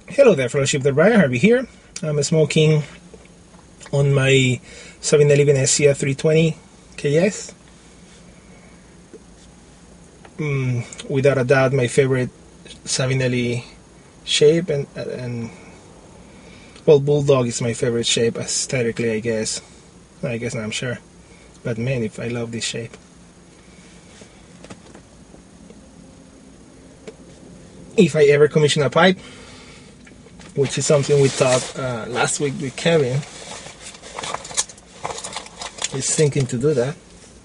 Hello there, Fellowship of Brian Harvey here. I'm smoking on my 7-Eleven SCF 320 KS. Without a doubt, my favorite 7-Ele shape, and well, Bulldog is my favorite shape aesthetically, I guess. I'm sure. But man, if I love this shape. If I ever commission a pipe, which is something we talked last week with Kevin, he's thinking to do that.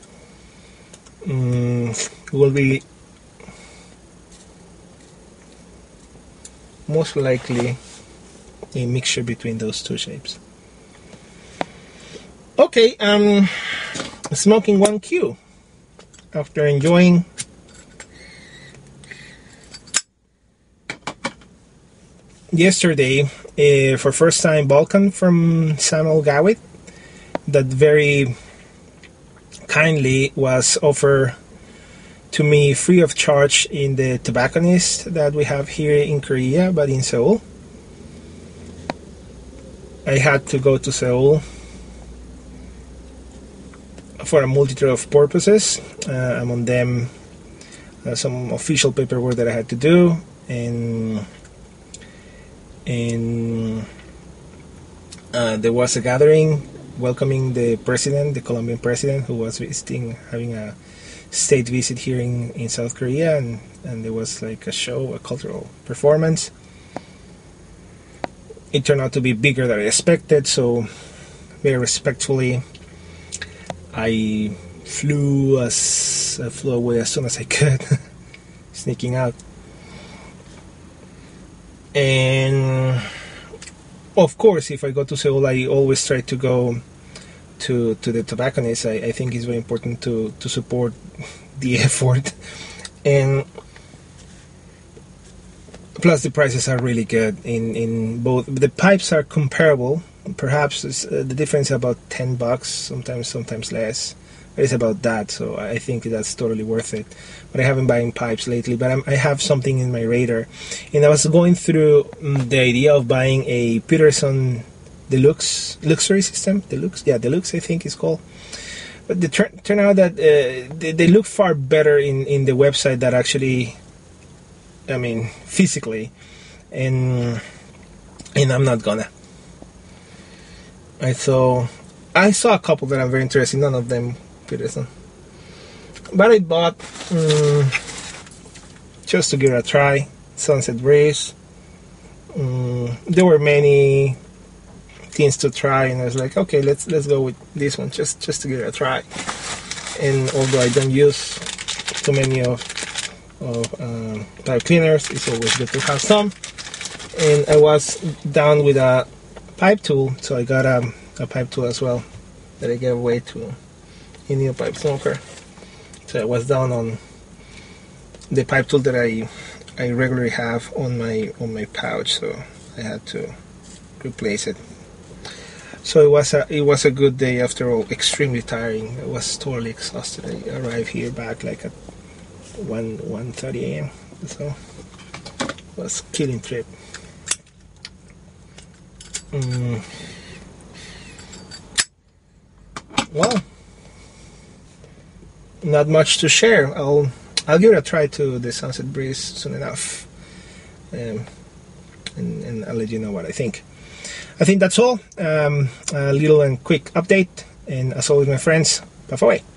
Will be most likely a mixture between those two shapes. Okay, smoking 1Q after enjoying yesterday for first time Balkan from Samuel Gawitt that very kindly was offered to me free of charge in the tobacconist that we have here in Korea, but in Seoul. I had to go to Seoul for a multitude of purposes. Among them, some official paperwork that I had to do, and there was a gathering welcoming the president, the Colombian president, who was visiting, having a state visit here in South Korea, and there was like a show, a cultural performance. It turned out to be bigger than I expected, so very respectfully I flew away as soon as I could, sneaking out. And of course, if I go to Seoul, I always try to go to the tobacconist. I think it's very important to support the effort, and plus the prices are really good in both. The pipes are comparable. Perhaps the difference is about $10, sometimes less. But it's about that, so I think that's totally worth it. But I haven't buying pipes lately, but I have something in my radar. And I was going through the idea of buying a Peterson Deluxe, luxury system, Deluxe I think it's called. But it turned out that they look far better in the website than actually, I mean, physically. And I'm not gonna. I saw a couple that I'm very interested in, none of them Peterson. But I bought, just to give it a try, Sunset Breeze. There were many things to try, and I was like, okay, let's go with this one, just to give it a try. And although I don't use too many of pipe cleaners, it's always good to have some. And I was down with a pipe tool, so I got a pipe tool as well that I gave away to a new pipe smoker. So I was down on the pipe tool that I regularly have on my pouch, so I had to replace it. So it was a good day after all. Extremely tiring. I was totally exhausted. I arrived here back like at 1:30 a.m. So it was a killing trip. Well, not much to share. I'll give it a try to the Sunset Breeze soon enough, and I'll let you know what I think. I think that's all. A little and quick update, and as always, my friends, puff away.